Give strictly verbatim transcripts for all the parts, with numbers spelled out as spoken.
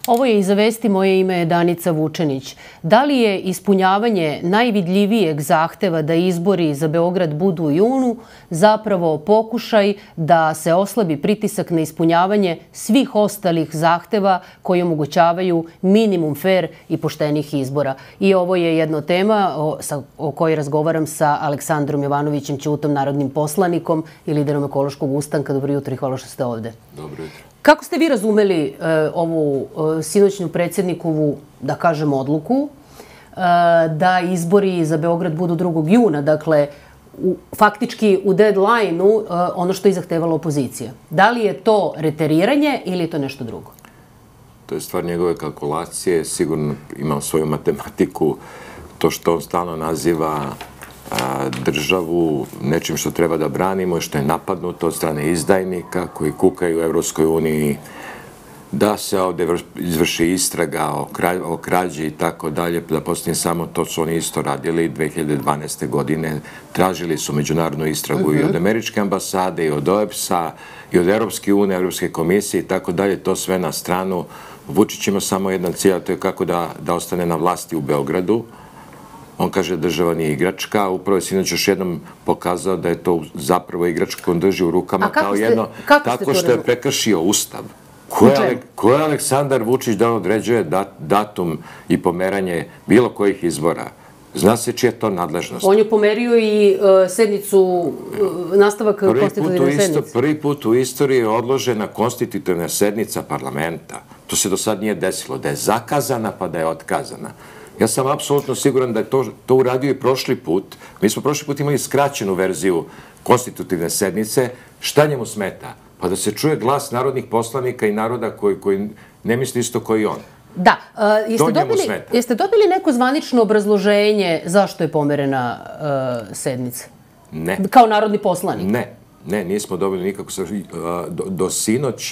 Ovo je Iza vesti, moje ime je Danica Vučenić. Da li je ispunjavanje najvidljivijeg zahteva da izbori za Beograd budu u junu zapravo pokušaj da se oslabi pritisak na ispunjavanje svih ostalih zahteva koji omogućavaju minimum fer i poštenih izbora? I ovo je jedna tema o, sa, o kojoj razgovaram sa Aleksandrom Jovanovićem Ćutom, narodnim poslanikom i liderom ekološkog ustanka. Dobro jutro i hvala što ste ovde. Dobro jutro. Kako ste vi razumeli e, ovu e, sinoćnu predsjednikovu, da kažem, odluku e, da izbori za Beograd budu drugog juna, dakle, u, faktički u deadline-u e, ono što je zahtevala opozicija? Da li je to reteriranje ili je to nešto drugo? To je stvar njegove kalkulacije. Sigurno imam svoju matematiku. To što on stalno naziva a, državu nečim što treba da branimo i što je napadnuto od strane izdajnika koji kukaju u Evropskoj uniji da se ovde izvrši istraga o, kralj, o krađi i tako dalje. Da postavim samo to su oni isto radili dve hiljade dvanaeste. godine. Tražili su međunarodnu istragu i od američke ambasade i od O E B S-a i od Evropske unije, Evropske komisije i tako dalje. To sve na stranu. Vučić ima samo jedan cilj, a to je kako da, da ostane na vlasti u Beogradu. On kaže da država nije igračka, upravo je sinoć još jednom pokazao da je to zapravo igračka koju on drži u rukama kao jedno, tako što je prekršio Ustav. Ko je Aleksandar Vučić da određuje datum i pomeranje bilo kojih izbora? Zna se čija je to nadležnost. On je pomerio i sednicu, nastavak konstitutivne sednice. Prvi put u istoriji je odložena konstitutivna sednica parlamenta. To se do sad nije desilo. Da je zakazana pa da je otkazana. Ja sam apsolutno siguran da je to, to uradio i prošli put. Mi smo prošli put imali skraćenu verziju konstitutivne sednice. Šta njemu smeta? Pa da se čuje glas narodnih poslanika i naroda koji, koji ne misli isto koji on. Da. Uh, jeste, dobili, jeste dobili neko zvanično obrazloženje zašto je pomerena uh, sednica? Ne. Kao narodni poslanik? Ne. Ne, nismo dobili nikako. Uh, do, do sinoć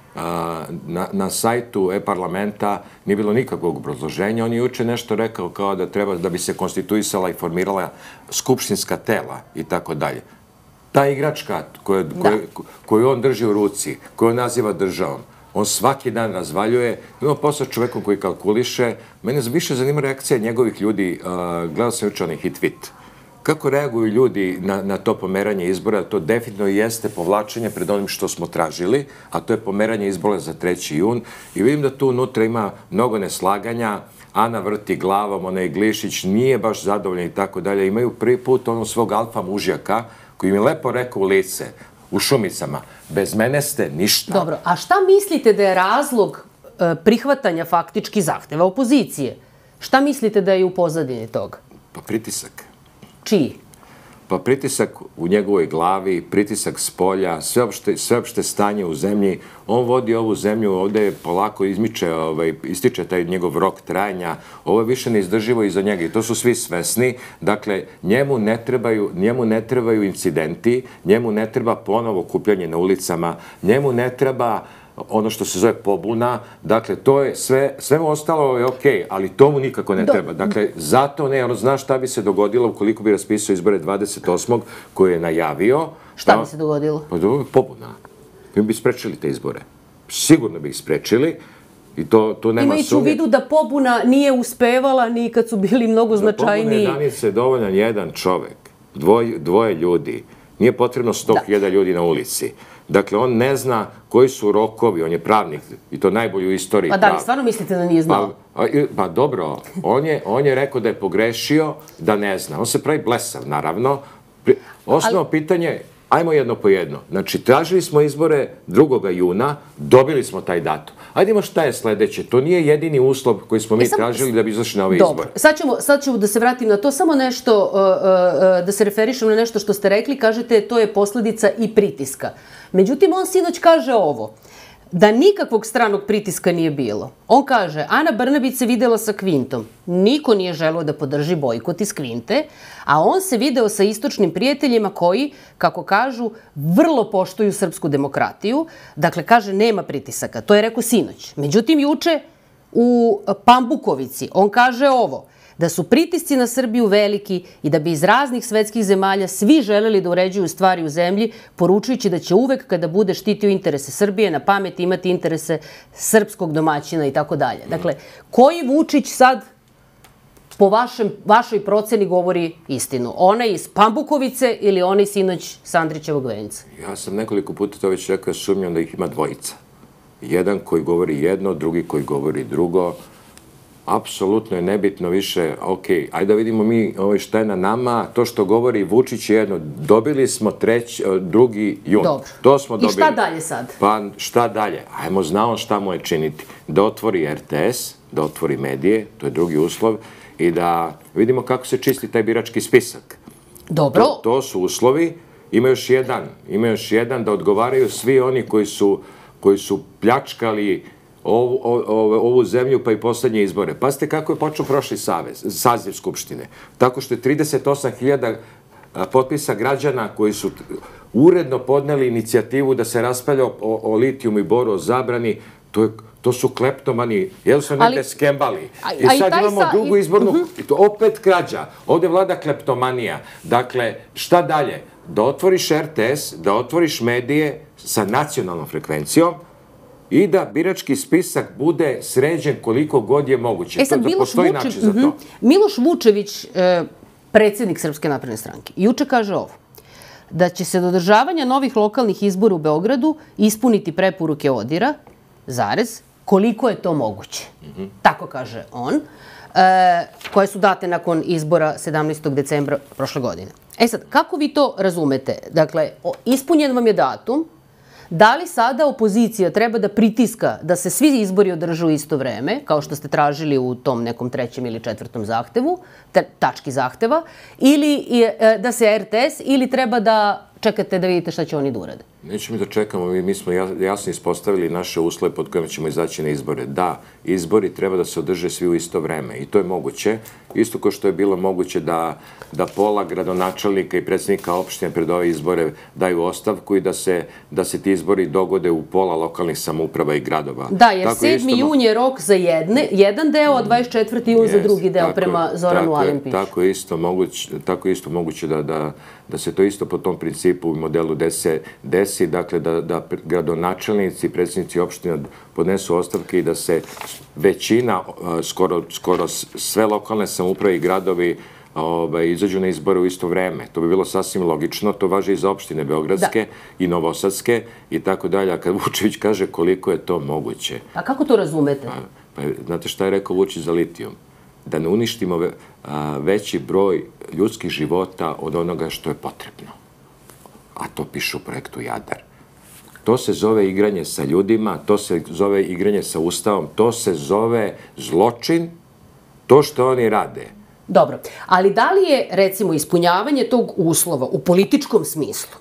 Na, na sajtu e-parlamenta nije bilo nikakvog obrazloženja. On je juče nešto rekao kao da treba da bi se konstituisala i formirala skupštinska tela i tako dalje. Ta igračka koju, koju, koju on drži u ruci, koju on naziva državom, on svaki dan razvaljuje. Imamo posao čovekom koji kalkuliše. Mene više zanima reakcija njegovih ljudi. Gledao sam juče onaj hit tweet. Kako reaguju ljudi na, na to pomeranje izbora? To definitivno jeste povlačenje pred onim što smo tražili, a to je pomeranje izbora za treći jun. I vidim da tu unutra ima mnogo neslaganja. Ana vrti glavom, onaj Glišić nije baš zadovoljan i tako dalje. Imaju prvi put onog svog alfa mužjaka koji mi je lepo rekao u lice, u Šumicama, bez mene ste ništa. Dobro, a šta mislite da je razlog e, prihvatanja faktički zahteva opozicije? Šta mislite da je u pozadini toga? Pa pritisak. Čiji? Pa pritisak u njegovoj glavi, pritisak s polja, sveopšte, sveopšte stanje u zemlji. On vodi ovu zemlju, ovde polako izmiče, ovaj, ističe taj njegov rok trajanja. Ovo je više neizdrživo iza njega i to su svi svesni. Dakle, njemu ne trebaju, njemu ne trebaju incidenti, njemu ne treba ponovo okupljanje na ulicama, njemu ne treba ono što se zove pobuna, dakle, to je sve, sve mu ostalo je okej, ali to mu nikako ne treba. Dakle, zato ne, ono zna šta bi se dogodilo ukoliko bi raspisao izbore dvadeset osmog koji je najavio. Šta bi se dogodilo? Pa dobro, pobuna. Mi bi sprečili te izbore. Sigurno bi ih sprečili. I to, to nema Imajući u vidu da pobuna nije uspevala ni kad su bili mnogo značajniji. Za pobune Danice je dovoljan jedan čovek, dvoj, dvoje ljudi. Nije potrebno sto hiljada ljudi na ulici. Dakle, on ne zna koji su rokovi, on je pravnik i to najbolji u istoriji. Pa da li stvarno mislite da nije znao? Pa, pa dobro, on je, on je rekao da je pogrešio, da ne zna. On se pravi blesav, naravno. Osnovno Ali... pitanje, ajmo jedno po jedno. Znači, tražili smo izbore drugog juna, dobili smo taj datum. Ajde ima šta je sledeće. To nije jedini uslov koji smo mi e, sam... tražili da bi izašli na ove Dobro. izbore. Sad ćemo, sad ćemo da se vratim na to. Samo nešto, uh, uh, da se referišem na nešto što ste rekli. Kažete, to je posledica i pritiska. Međutim, on sinoć kaže ovo, da nikakvog stranog pritiska nije bilo. On kaže, Ana Brnabić se videla sa Kvintom. Niko nije želeo da podrži bojkot iz Kvinte, a on se video sa istočnim prijateljima koji, kako kažu, vrlo poštuju srpsku demokratiju. Dakle, kaže, nema pritisaka. To je rekao sinoć. Međutim, juče u Pambukovici on kaže ovo, da su pritisci na Srbiju veliki i da bi iz raznih svetskih zemalja svi želeli da uređuju stvari u zemlji, poručujući da će uvek kada bude štitio interese Srbije na pamet imati interese srpskog domaćina i tako dalje. Dakle, koji Vučić sad po vašoj proceni govori istinu? Onaj iz Pambukovice ili onaj sinoć Sandrićevog venca? Ja sam nekoliko puta to već rekao, sumnjam da ih ima dvojica. Jedan koji govori jedno, drugi koji govori drugo. Apsolutno je nebitno više, ok, ajde da vidimo mi šta je na nama, to što govori Vučić je jedno, dobili smo drugi jun. Dobro. I šta dalje sad? Pa šta dalje? Ajmo, znao šta mu je činiti. Da otvori er te es, da otvori medije, to je drugi uslov, i da vidimo kako se čisti taj birački spisak. Dobro. To su uslovi. Ima još jedan, ima još jedan da odgovaraju svi oni koji su koji su pljačkali ovu zemlju pa i poslednje izbore. Pazite kako je počeo prošli saziv Skupštine. Tako što je trideset osam hiljada potpisa građana koji su uredno podneli inicijativu da se raspravlja o litijumu i boru, o zabrani, to su kleptomani, jel su negde skembali. I sad imamo drugu izbornu, opet krađa. Ovde vlada kleptomanija. Dakle, šta dalje? Da otvoriš er te es, da otvoriš medije sa nacionalnom frekvencijom i da birački spisak bude sređen koliko god je moguće. E sad, Miloš Vučević, predsjednik Srpske napredne stranke, juče kaže ovo, da će se do održavanja novih lokalnih izbora u Beogradu ispuniti preporuke ODIR-a, zarez, koliko je to moguće. Tako kaže on, koje su date nakon izbora sedamnaestog decembra prošle godine. E sad, kako vi to razumete? Dakle, ispunjen vam je datum, da li sada opozicija treba da pritiska da se svi izbori održe u isto vreme, kao što ste tražili u tom nekom trećem ili četvrtom zahtevu, tački zahteva, ili da se er te es, ili treba da čekate da vidite šta će oni da urade? Nećemo mi da čekamo, mi smo jasno ispostavili naše uslove pod kojima ćemo izaći na izbore. Da, izbori treba da se održe svi u isto vreme i to je moguće. Isto kao što je bilo moguće da pola gradonačelnika i predsjednika opštine pred ove izbore daju ostavku i da se ti izbori dogode u pola lokalnih samouprava i gradova. Da, jer sedmi jun je rok za jedan deo, a dvadeset četvrti jun za drugi deo prema Zoranu Alimpiću. Tako je isto moguće da se to isto po tom principu i modelu desi, dakle da gradonačelnici i predsjednici opština podnesu ostavke i da se većina, skoro sve lokalne samouprave i gradovi izađu na izbore u isto vreme. To bi bilo sasvim logično, to važi i za opštine Beogradske i Novosadske i tako dalje. A kad Vučević kaže koliko je to moguće... A kako to razumete? Znate šta je rekao Vučić za litijum? Da ne uništimo veći broj ljudskih života od onoga što je potrebno. A to piše u projektu Jadar. To se zove igranje sa ljudima, to se zove igranje sa Ustavom, to se zove zločin, to što oni rade. Dobro, ali da li je, recimo, ispunjavanje tog uslova u političkom smislu?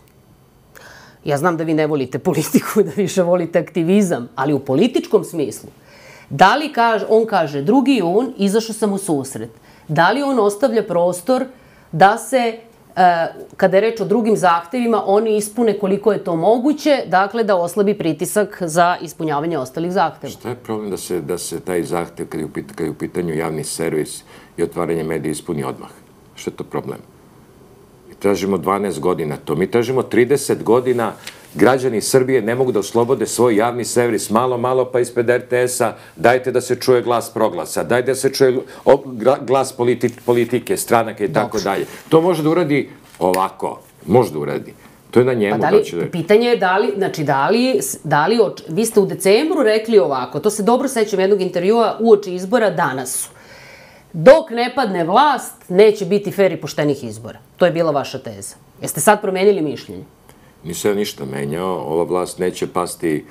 Ja znam da vi ne volite politiku, da više volite aktivizam, ali u političkom smislu, da li on kaže drugi jun, izašao sam u susret, da li on ostavlja prostor da se, kada je reč o drugim zahtevima, oni ispune koliko je to moguće, dakle da oslabi pritisak za ispunjavanje ostalih zahteva? Šta je problem da se taj zahtev, kad je u pitanju javni servis i otvaranje medija, ispuni odmah? Šta je to problem? Mi tražimo dvanaest godina to, mi tražimo trideset godina. Građani Srbije ne mogu da oslobode svoj javni servis malo, malo pa ispred er te es-a, dajte da se čuje glas proglasa, dajte da se čuje glas politike, stranaka i tako dalje. To može da uradi ovako, može da uradi. To je na njemu. Pitanje je da li, znači da li, vi ste u decembru rekli ovako, to se dobro sećam jednog intervjua uoči izbora, danas su. Dok ne padne vlast, neće biti fer i poštenih izbora. To je bila vaša teza. Jeste sad promenili mišljenje? Nisam ja ništa menjao, ova vlast neće pasti.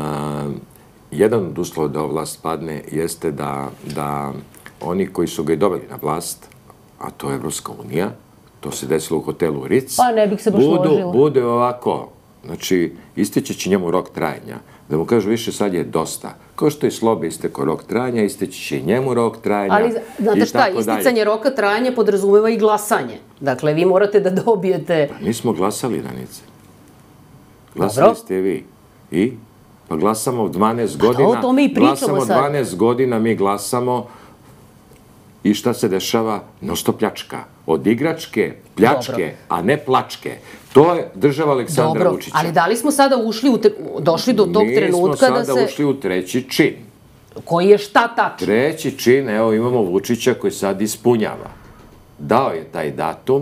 Jedan od uslova da ova vlast padne jeste da oni koji su ga i doveli na vlast, a to je Evropska unija, to se desilo u hotelu Ritz, pa ne bih se baš složila, bude ovako, znači isteće će njemu rok trajanja, da mu kažu više sad je dosta. Kao što je Slobe istekao rok trajanja, isteće će i njemu rok trajanja. Ali, znate šta, isticanje roka trajanja podrazumeva i glasanje. Dakle, vi morate da dobijete... Mi smo glasali, Danice. Glasali ste vi. I? Pa glasamo dvanaest godina. Pa o tome i pričamo sad. Glasamo dvanaest godina, mi glasamo I šta se dešava? Nosto pljačka. Od igračke, pljačke, a ne plačke. To je država Aleksandra Vučića. Ali da li smo sada ušli, došli do tog trenutka da se... Mi smo sada ušli u treći čin. Koji je šta tačno? Treći čin, evo imamo Vučića koji sad ispunjava. Dao je taj datum.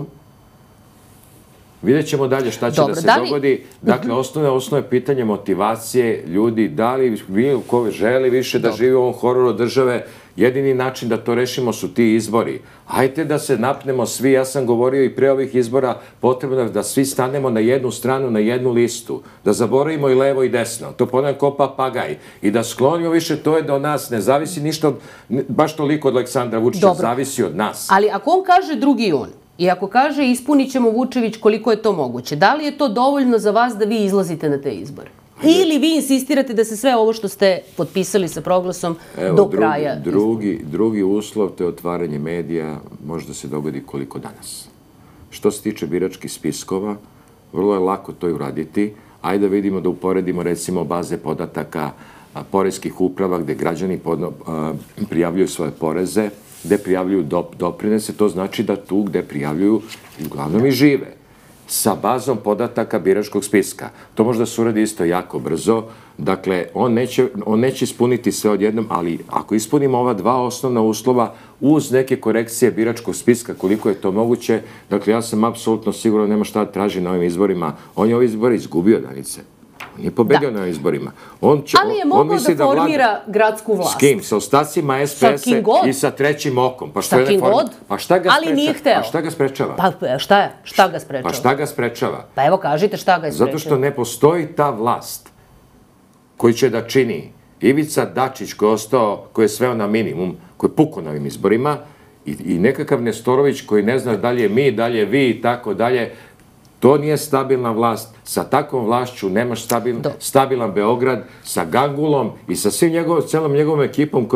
Vidjet ćemo dalje šta će da se dogodi. Dakle, osnovno osnovno pitanje motivacije ljudi, da li ko želi više da živi u ovom hororu države, jedini način da to rešimo su ti izbori. Hajde da se napnemo svi, ja sam govorio i pre ovih izbora, potrebno da svi stanemo na jednu stranu, na jednu listu, da zaboravimo i levo i desno, to ponavljam ko papagaj, i da sklonimo više, to je da od nas ne zavisi ništa, baš toliko od Aleksandra Vučića, zavisi od nas. Ali ako on kaže drugi jun, i ako kaže ispunit ćemo Vučević koliko je to moguće, da li je to dovoljno za vas da vi izlazite na te izbore? Ili vi insistirate da se sve ovo što ste potpisali sa proglasom do kraja... Drugi uslov, to je otvaranje medija, može da se dogodi koliko danas. Što se tiče biračkih spiskova, vrlo je lako to i uraditi. Ajde da vidimo, da uporedimo recimo baze podataka poreskih uprava gde građani prijavljuju svoje poreze, gde prijavljuju doprinese, to znači da tu gde prijavljuju uglavnom i žive. Sa bazom podataka biračkog spiska. To može da se uradi isto jako brzo. Dakle, on neće ispuniti sve odjednom, ali ako ispunimo ova dva osnovna uslova uz neke korekcije biračkog spiska, koliko je to moguće, dakle, ja sam apsolutno siguran, nema šta da traži na ovim izborima. On je ove izbore izgubio, Danice. On je pobedio na izborima. Ali je mogao da formira gradsku vlast. S kim? Sa ostacima es pe es-a i sa trećim okom. Sa kim god? Ali nije hteo. A šta ga sprečava? Pa šta je? Šta ga sprečava? Pa šta ga sprečava? Pa evo kažite šta ga je sprečava. Zato što ne postoji ta vlast koji će da čini Ivica Dačić koji je ostao, koji je sveo na minimum, koji je pukao na ovim izborima i nekakav Nestorović koji ne zna da li je mi, da li je vi i tako dalje. To nije stabilna vlast. Sa takvom vlašću nemaš stabilan Beograd, sa Gangulom i sa celom njegovom ekipom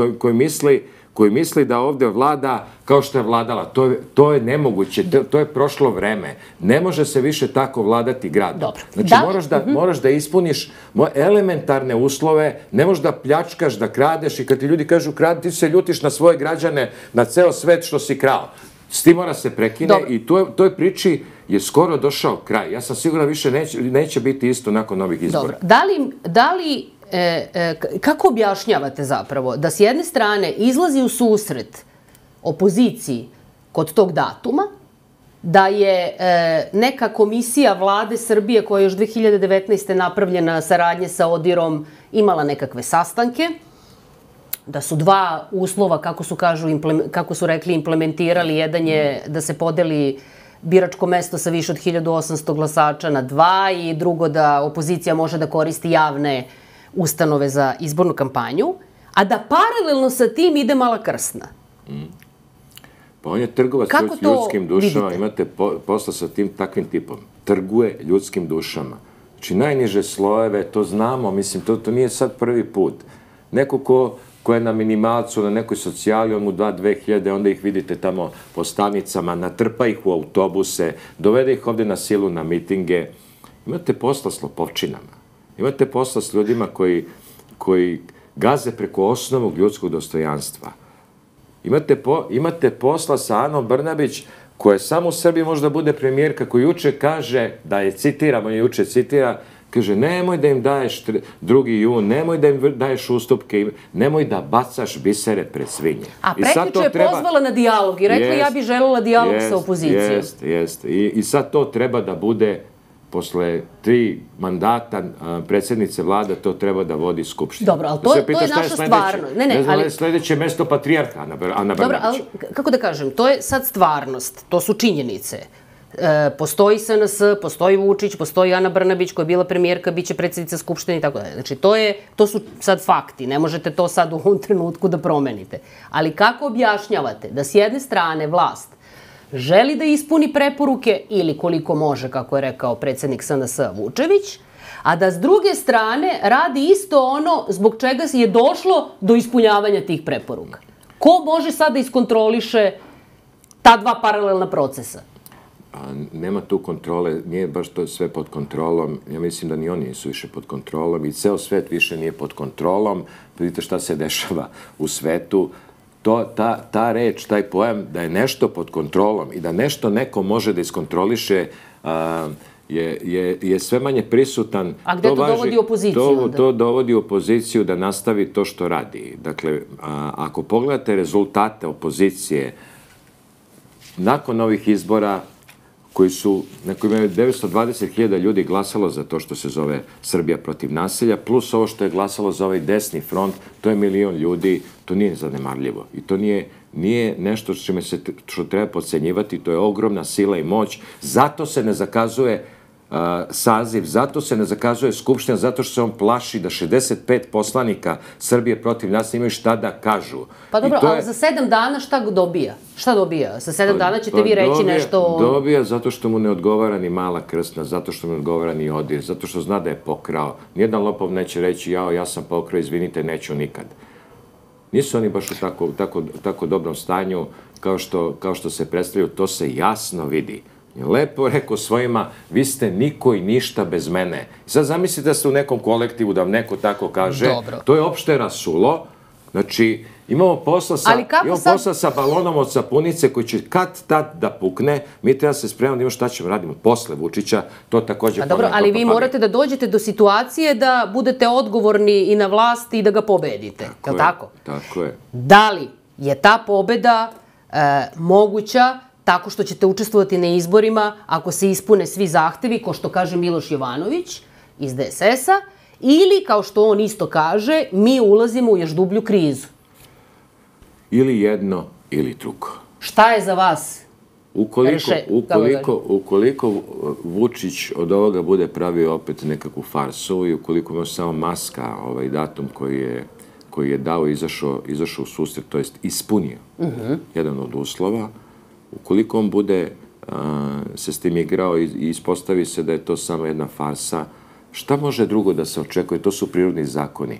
koji misli da ovde vlada kao što je vladala. To je nemoguće. To je prošlo vreme. Ne može se više tako vladati gradom. Znači, moraš da ispuniš elementarne uslove, ne možeš da pljačkaš, da kradeš i kad ti ljudi kažu kradi, ti se ljutiš na svoje građane, na ceo svet što si krao. S tim mora se prekine i toj priči je skoro došao kraj. Ja sam siguran više neće biti isto nakon ovih izbora. Da li, kako objašnjavate zapravo da s jedne strane izlazi u susret opoziciji kod tog datuma, da je neka komisija vlade Srbije koja je još dve hiljade devetnaeste. napravljena saradnje sa Odirom imala nekakve sastanke, da su dva uslova, kako su kažu, kako su rekli, implementirali. Jedan je da se podeli biračko mesto sa više od hiljadu osamsto glasača na dva i drugo da opozicija može da koristi javne ustanove za izbornu kampanju, a da paralelno sa tim ide Mala Krsna. Pa on je trgovac ljudskim dušama, imate posla sa tim takvim tipom. Trguje ljudskim dušama. Znači najniže slojeve, to znamo, mislim, to nije sad prvi put. Neko ko ko je na minimalcu, na nekoj socijali, on mu da dve hiljade, onda ih vidite tamo po stanicama, natrpa ih u autobuse, dovede ih ovde na silu na mitinge. Imate posla s lopovčinama. Imate posla s ljudima koji gaze preko osnovnog ljudskog dostojanstva. Imate posla sa Anom Brnabić, koja samo u Srbiji možda bude premijerka, koja juče kaže, da je citiramo, je juče citira, kaže, nemoj da im daješ drugi jun, nemoj da im daješ ustupke, nemoj da bacaš bisere pred svinje. A prekjuče je pozvala na dijalog i rekla ja bih želela dijalog sa opozicijom. Jeste, jeste. I sad to treba da bude, posle tri mandata predsjednice vlada, to treba da vodi Skupština. Dobro, ali to je naša stvarnost. Ne znam da je sledeće mesto patrijarha, Ana Brnabić. Dobro, ali kako da kažem, to je sad stvarnost, to su činjenice. Postoji es en es, postoji Vučić, postoji Ana Brnabić koja je bila premijerka, bit će predsjednica Skupštine i tako dalje. Znači, to su sad fakti, ne možete to sad u ovom trenutku da promenite. Ali kako objašnjavate da s jedne strane vlast želi da ispuni preporuke ili koliko može, kako je rekao predsjednik es en es-a Vučević, a da s druge strane radi isto ono zbog čega je došlo do ispunjavanja tih preporuka? Ko može sad da iskontroliše ta dva paralelna procesa? Nema tu kontrole, nije baš to sve pod kontrolom. Ja mislim da ni oni nisu više pod kontrolom i ceo svet više nije pod kontrolom. Vidite šta se dešava u svetu. ta reč, taj pojam da je nešto pod kontrolom i da nešto neko može da iskontroliše je sve manje prisutan. A gde to dovodi opoziciju? To dovodi opoziciju da nastavi to što radi. Dakle, ako pogledate rezultate opozicije nakon ovih izbora koji su, na kojima je devetsto dvadeset hiljada ljudi glasalo za to što se zove Srbija protiv nasilja, plus ovo što je glasalo za ovaj desni front, to je milion ljudi, to nije zanemarljivo. I to nije nešto što treba podcenjivati, to je ogromna sila i moć. Zato se ne zakazuje saziv, zato se ne zakazuje Skupština, zato što se on plaši da šezdeset pet poslanika Srbije protiv nas imaju šta da kažu. Pa dobro, ali za sedam dana šta dobija? Šta dobija? Za sedam dana ćete vi reći nešto... Dobija zato što mu ne odgovara ni Mala Krsna, zato što mu ne odgovara ni Odir, zato što zna da je pokrao. Nijedan lopov neće reći, jao, ja sam pokrao, izvinite, neću nikad. Nisu oni baš u tako dobrom stanju kao što se predstavljaju, to se jasno vidi. Lepo rekao svojima, vi ste niko i ništa bez mene. Sad zamislite da ste u nekom kolektivu, da vam neko tako kaže, to je opšte rasulo. Znači, imamo posla sa balonom od sapunice koji će kad tad da pukne, mi treba se spremati da imamo šta ćemo radimo posle Vučića, to također... Dobro, ali vi morate da dođete do situacije da budete odgovorni i na vlasti i da ga pobedite, je li tako? Tako je. Da li je ta pobeda moguća tako što ćete učestvovati na izborima ako se ispune svi zahtevi, kao što kaže Miloš Jovanović iz D S S-a, ili, kao što on isto kaže, mi ulazimo u još dublju krizu? Ili jedno, ili drugo. Šta je za vas? Ukoliko Vučić od ovoga bude pravio opet nekakvu farsu i ukoliko može samo maska, ovaj datum koji je dao i izašao u susret, to jest ispunio jedan od uslova, ukoliko on bude se s tim igrao i ispostavi se da je to samo jedna farsa, šta može drugo da se očekuje? To su prirodni zakoni.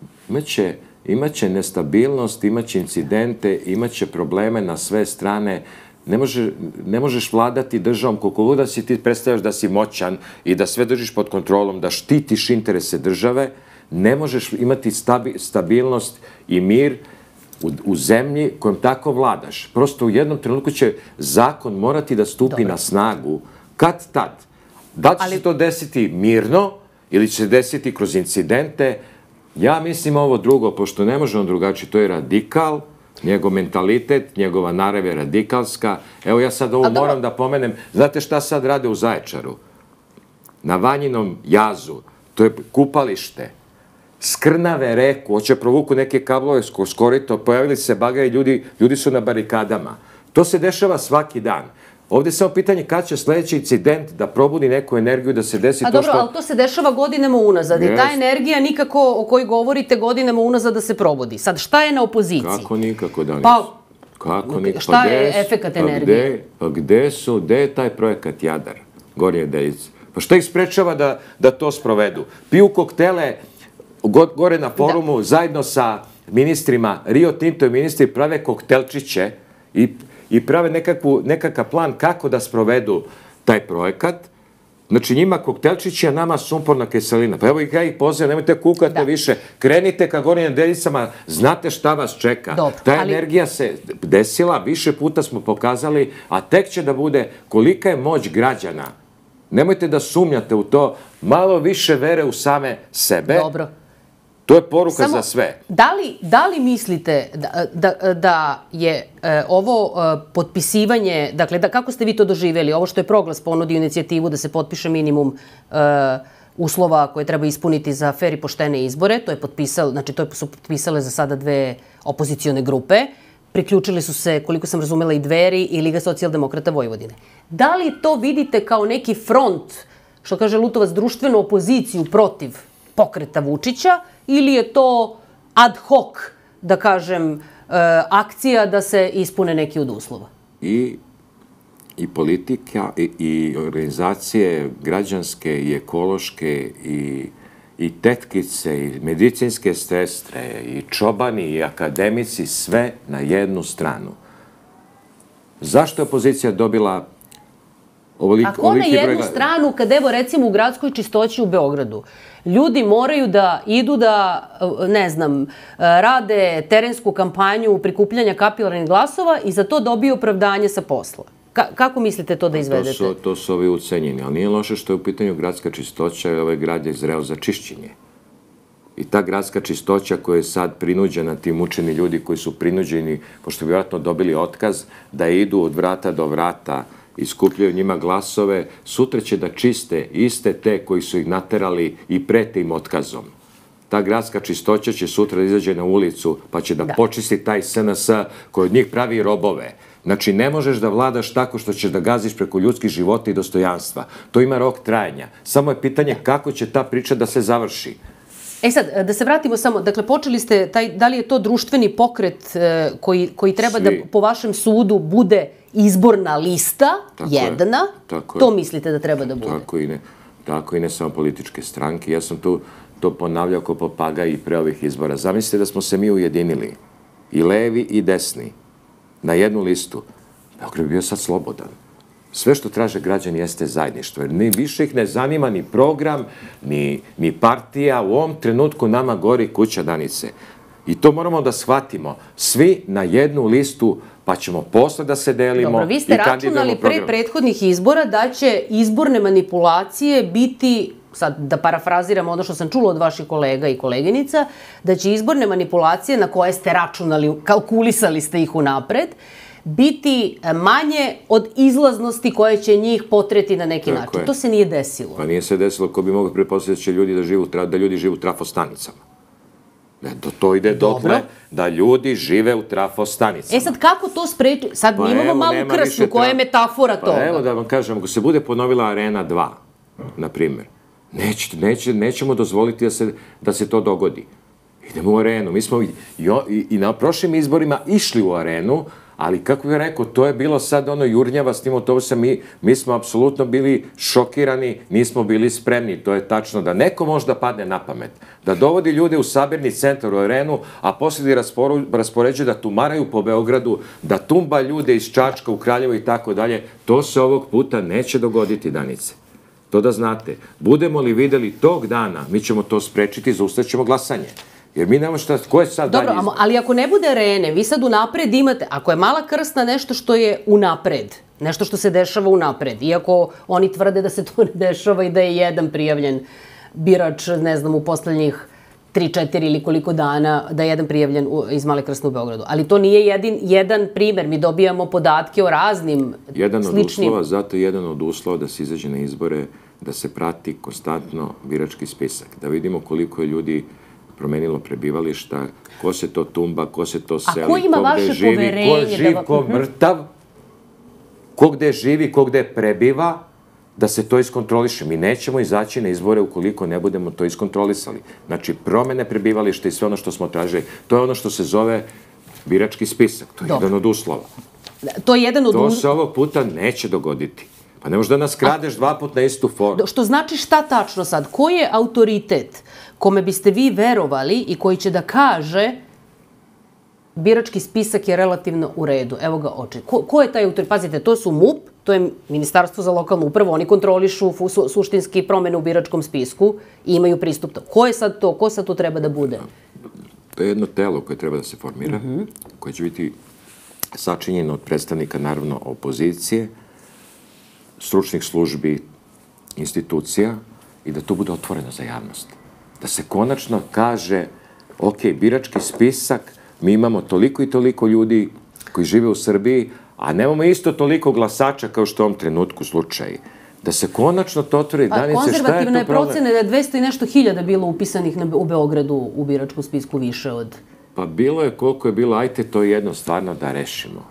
Imaće nestabilnost, imaće incidente, imaće probleme na sve strane. Ne možeš vladati državom koliko god da si ti predstavljaš da si moćan i da sve držiš pod kontrolom, da štitiš interese države, ne možeš imati stabilnost i mir u zemlji kojom tako vladaš. Prosto u jednom trenutku će zakon morati da stupi na snagu. Kad tad? Da li će se to desiti mirno ili će se desiti kroz incidente? Ja mislim ovo drugo, pošto ne može on drugačije, to je radikal, njegov mentalitet, njegova narav je radikalska. Evo ja sad ovo moram da pomenem. Znate šta sad rade u Zaječaru? Na Vanjinom jazu, to je kupalište, skrnave reku, hoće provuku neke kablove s korito, pojavili se bagari, ljudi su na barikadama. To se dešava svaki dan. Ovdje je samo pitanje kada će sljedeći incident da probudi neku energiju, da se desi to što... A dobro, ali to se dešava godinama unazad i ta energija nikako o kojoj govorite godinama unazad da se probudi. Sad, šta je na opoziciji? Kako nikako, Danis? Pa, šta je efekat energije? Pa gde su, gde je taj projekat Jadar, Gornje Deljice? Pa šta ih sprečava da to sprovedu? Piju koktele gore na forumu zajedno sa ministrima, Rio Tinto i ministri prave koktelčiće i prave nekakav plan kako da sprovedu taj projekat. Znači njima koktelčići, a nama sumporna kiselina. Pa evo ih ja ih pozivam, nemojte kukati više, krenite ka Gornjim Deljicama, znate šta vas čeka. Ta energija se desila, više puta smo pokazali, a tek će da bude kolika je moć građana. Nemojte da sumnjate u to, malo više vere u same sebe. Dobro. To je poruka za sve. Da li mislite da je ovo potpisivanje, dakle, kako ste vi to doživjeli, ovo što je Proglas ponudio inicijativu da se potpiše minimum uslova koje treba ispuniti za fer i poštene izbore, to je potpisalo, znači to su potpisale za sada dve opozicione grupe, priključili su se, koliko sam razumela, i Dveri i Liga socijaldemokrata Vojvodine. Da li to vidite kao neki front, što kaže Lutovac, društvenu opoziciju protiv pokreta Vučića, ili je to ad hoc, da kažem, akcija da se ispune neki od uslova? I politika, i organizacije građanske, i ekološke, i tetkice, i medicinske sestre, i čobani, i akademici, sve na jednu stranu. Zašto je opozicija dobila Ako na jednu stranu, kad evo recimo u gradskoj čistoći u Beogradu, ljudi moraju da idu da, ne znam, rade terensku kampanju prikupljanja kapilarnih glasova i za to dobiju opravdanje sa posla. Kako mislite to da izvedete? To su ovi ucenjeni, ali nije loše što je u pitanju gradska čistoća i ovaj grad je zreo za čišćenje. I ta gradska čistoća koja je sad prinuđena, ti mučeni ljudi koji su prinuđeni, pošto bi vjerojatno dobili otkaz, da idu od vrata do vrata i skupljaju njima glasove, sutra će da čiste iste te koji su ih naterali i prete im otkazom. Ta gradska čistoća će sutra da izađe na ulicu pa će da počisti taj S N S koji od njih pravi robove. Znači, ne možeš da vladaš tako što ćeš da gaziš preko ljudskih života i dostojanstva. To ima rok trajanja. Samo je pitanje kako će ta priča da se završi. E sad, da se vratimo samo, dakle, počeli ste, da li je to društveni pokret koji treba da, po vašem sudu, bude izborna lista, jedna, to mislite da treba da bude? Tako i ne. Tako i ne samo političke stranke. Ja sam tu to ponavljao kao papagaj i pre ovih izbora. Zamislite da smo se mi ujedinili, i levi i desni, na jednu listu. Beograd bi bio sad slobodan. Sve što traže građani jeste zajedništvo, jer ni više ih ne zanima ni program, ni partija. U ovom trenutku nama gori kuća, Danice. I to moramo da shvatimo. Svi na jednu listu, pa ćemo posle da se delimo. Dobro, vi ste računali pre prethodnih izbora da će izborne manipulacije biti, sad da parafraziramo ono što sam čula od vaših kolega i koleginica, da će izborne manipulacije na koje ste računali, kalkulisali ste ih unapred, biti manje od izlaznosti koje će njih potreti na neki način. To se nije desilo. Pa nije se desilo, ko bi mogao pretpostaviti da će ljudi da ljudi žive u trafostanicama. To ide dotle da ljudi žive u trafostanicama. E sad, kako to spreči? Sad imamo malu krsnu, koja je metafora toga. Pa evo da vam kažem, ako se bude ponovila Arena dva, na primjer, nećemo dozvoliti da se to dogodi. Idemo u Arenu. Mi smo i na prošlim izborima išli u Arenu, ali kako bih rekao, to je bilo sad ono jurnjava s tim autobusa. Mi smo apsolutno bili šokirani, nismo bili spremni. To je tačno da neko možda padne na pamet, da dovodi ljude u sabirni centar u Arenu, a poslije da raspoređuje da tumaraju po Beogradu, da tumba ljude iz Čačka u Kraljevo i tako dalje. To se ovog puta neće dogoditi, Danice. To da znate. Budemo li videli tog dana, mi ćemo to sprečiti, zaustavit glasanje. Jer mi nemamo šta, ko je sad dalje izbor? Dobro, ali ako ne bude Arene, vi sad unapred imate, ako je mala krsna nešto što je unapred, nešto što se dešava unapred, iako oni tvrde da se to ne dešava i da je jedan prijavljen birač, ne znam, u poslednjih tri, četiri ili koliko dana, da je jedan prijavljen iz Male Krsne u Beogradu. Ali to nije jedan primer, mi dobijamo podatke o raznim sličnim... Jedan od uslova, zato jedan od uslova da se izađe na izbore, da se prati konstantno birački spisak, da vidimo koliko je ljudi promenilo prebivališta, ko se to tumba, ko se to seli, ko gde živi, ko živ, ko mrtav, ko gde živi, ko gde prebiva, da se to iskontroliše. Mi nećemo izaći na izbore ukoliko ne budemo to iskontrolisali. Znači, promene prebivališta i sve ono što smo tražili, to je ono što se zove birački spisak. To je jedan od uslova. To je jedan od uslova. To se ovog puta neće dogoditi. Pa ne možeš da nas kradeš dva put na istu formu. Što znači šta tačno sad? Ko je autoritet kome biste vi verovali i koji će da kaže birački spisak je relativno u redu? Evo ga oči. Ko je taj autoritet? Pazite, to su M U P, to je Ministarstvo za lokalnu upravu, oni kontrolišu suštinski promene u biračkom spisku i imaju pristup to. Ko je sad to? Ko sad to treba da bude? To je jedno telo koje treba da se formira, koje će biti sačinjeno od predstavnika, naravno, opozicije, stručnih službi, institucija i da to bude otvoreno za javnost. Da se konačno kaže, ok, birački spisak, mi imamo toliko i toliko ljudi koji žive u Srbiji, a nemamo isto toliko glasača kao što u ovom trenutku slučaj. Da se konačno to otvori. Danice, šta je to problem? Konzervativna je procena da je dvesta i nešto hiljada bilo upisanih u Beogradu u biračkom spisku više od... Pa bilo je koliko je bilo, ajte to jedno stvarno da rešimo.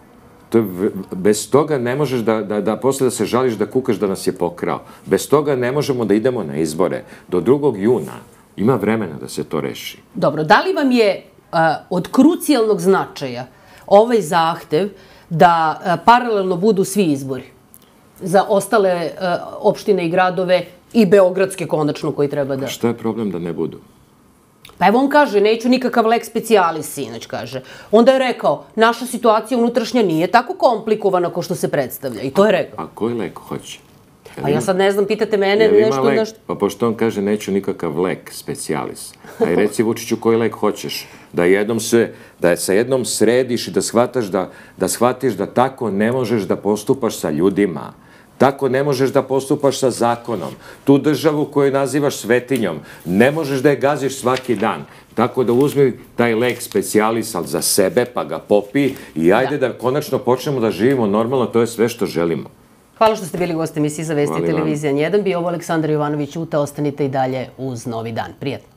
Bez toga ne možeš da posle da se žališ da kukaš da nas je pokrao. Bez toga ne možemo da idemo na izbore. Do drugog juna ima vremena da se to reši. Dobro, da li vam je od krucijalnog značaja ovaj zahtev da paralelno budu svi izbori za ostale opštine i gradove i beogradske konačno koji treba da... Šta je problem da ne budu? Pa evo on kaže, neću nikakav lek specialis, sinoć kaže. Onda je rekao, naša situacija unutrašnja nije tako komplikovana kao što se predstavlja. I to je rekao. A koji lek hoće? A ja sad ne znam, pitate mene nešto... nešto... Pa pošto on kaže neću nikakav lek specijalis. A i reci Vučiću koji lek hoćeš. Da jednom se, da sa jednom središ i da shvataš da, da shvatiš da tako ne možeš da postupaš sa ljudima. Tako ne možeš da postupaš sa zakonom. Tu državu koju nazivaš svetinjom, ne možeš da je gaziš svaki dan. Tako da uzmi taj lek specijalis, ali za sebe, pa ga popi i ajde da konačno počnemo da živimo normalno, to je sve što želimo. Hvala što ste bili gost emisiji za Vesti televizija N jedan. Bio ovo Aleksandar Jovanović Uta, ostanite i dalje uz Novi dan. Prijatno.